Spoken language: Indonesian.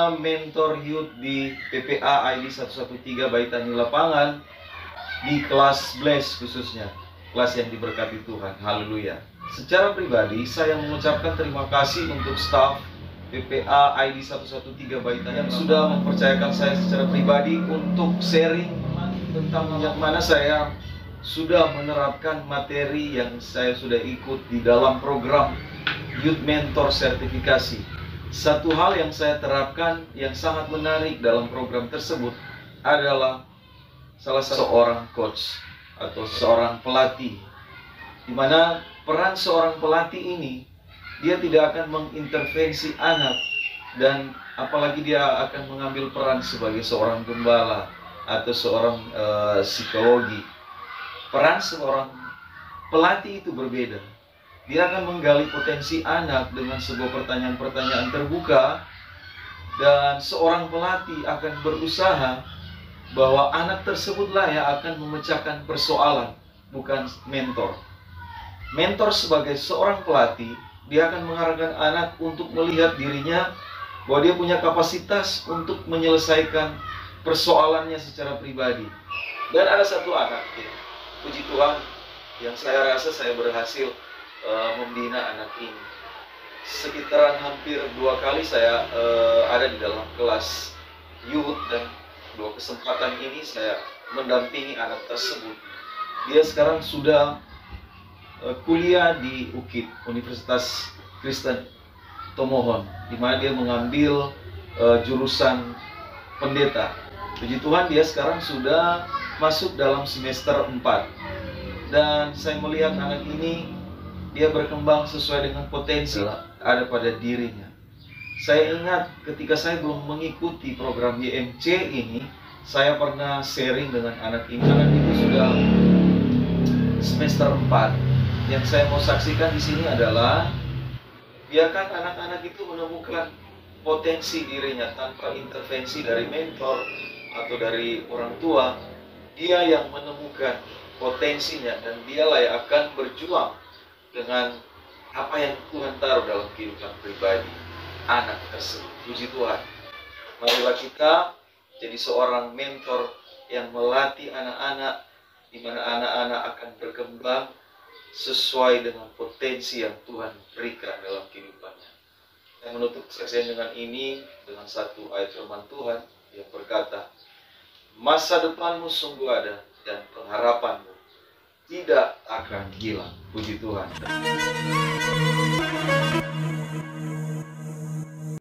saya mentor youth di PPA ID 113 Baitani Lapangan, di kelas Bless khususnya, kelas yang diberkati Tuhan. Haleluya. Secara pribadi saya mengucapkan terima kasih untuk staf PPA ID 113 Baitani yang sudah mempercayakan saya secara pribadi untuk sharing tentang yang mana saya sudah menerapkan materi yang saya sudah ikut di dalam program Youth Mentor Sertifikasi. Satu hal yang saya terapkan yang sangat menarik dalam program tersebut adalah salah seorang coach atau seorang pelatih, di mana peran seorang pelatih ini, dia tidak akan mengintervensi anak, dan apalagi dia akan mengambil peran sebagai seorang gembala atau seorang psikologi. Peran seorang pelatih itu berbeda. Dia akan menggali potensi anak dengan sebuah pertanyaan-pertanyaan terbuka, dan seorang pelatih akan berusaha bahwa anak tersebutlah yang akan memecahkan persoalan, bukan mentor. Mentor sebagai seorang pelatih, dia akan mengarahkan anak untuk melihat dirinya bahwa dia punya kapasitas untuk menyelesaikan persoalannya secara pribadi. Dan ada satu anak, ya, puji Tuhan, yang saya rasa saya berhasil membina anak ini. Sekitaran hampir 2 kali saya ada di dalam kelas youth, dan 2 kesempatan ini saya mendampingi anak tersebut. Dia sekarang sudah kuliah di UKIP, Universitas Kristen Tomohon, di mana dia mengambil jurusan pendeta. Puji Tuhan, dia sekarang sudah masuk dalam semester 4. Dan saya melihat anak ini, dia berkembang sesuai dengan potensi ada pada dirinya. Saya ingat ketika saya belum mengikuti program YMC ini, saya pernah sharing dengan anak ini. Anak itu sudah semester 4. Yang saya mau saksikan di sini adalah biarkan anak-anak itu menemukan potensi dirinya tanpa intervensi dari mentor atau dari orang tua. Dia yang menemukan potensinya, dan dialah yang akan berjuang dengan apa yang Tuhan taruh dalam kehidupan pribadi anak tersebut. Puji Tuhan. Marilah kita jadi seorang mentor yang melatih anak-anak, di mana anak-anak akan berkembang sesuai dengan potensi yang Tuhan berikan dalam kehidupannya. Saya menutup kesaksian dengan ini, dengan satu ayat firman Tuhan yang berkata, masa depanmu sungguh ada, dan pengharapanmu tidak akan hilang. Puji Tuhan.